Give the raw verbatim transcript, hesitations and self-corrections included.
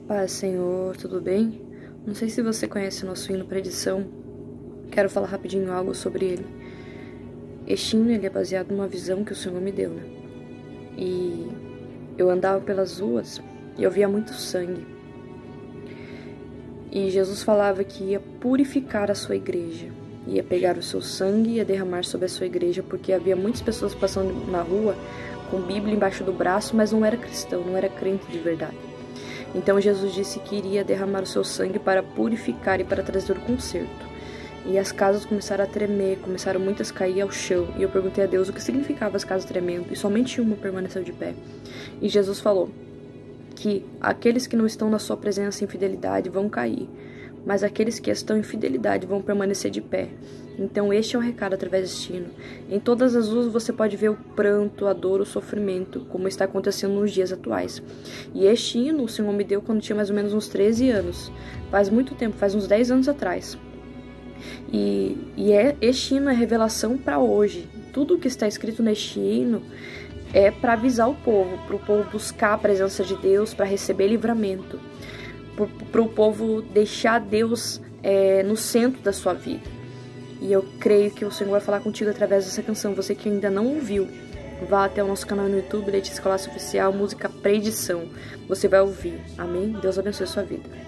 Paz, Senhor, tudo bem? Não sei se você conhece o nosso hino Predição. Quero falar rapidinho algo sobre ele. Este hino ele é baseado numa visão que o Senhor me deu, né? E eu andava pelas ruas e eu via muito sangue. E Jesus falava que ia purificar a sua igreja. Ia pegar o seu sangue e ia derramar sobre a sua igreja, porque havia muitas pessoas passando na rua com Bíblia embaixo do braço, mas não era cristão, não era crente de verdade. Então Jesus disse que iria derramar o seu sangue para purificar e para trazer o conserto. E as casas começaram a tremer, começaram muitas a cair ao chão. E eu perguntei a Deus o que significava as casas tremendo, e somente uma permaneceu de pé. E Jesus falou que aqueles que não estão na sua presença em fidelidade vão cair, mas aqueles que estão em fidelidade vão permanecer de pé. Então este é o recado através deste hino. Em todas as ruas você pode ver o pranto, a dor, o sofrimento, como está acontecendo nos dias atuais. E este hino o Senhor me deu quando tinha mais ou menos uns treze anos. Faz muito tempo, faz uns dez anos atrás. E, e é, este hino é revelação para hoje. Tudo o que está escrito neste hino é para avisar o povo, para o povo buscar a presença de Deus, para receber livramento, para o povo deixar Deus é, no centro da sua vida. E eu creio que o Senhor vai falar contigo através dessa canção. Você que ainda não ouviu, vá até o nosso canal no YouTube, Letícia Colasso Oficial, música Predição. Você vai ouvir. Amém? Deus abençoe a sua vida.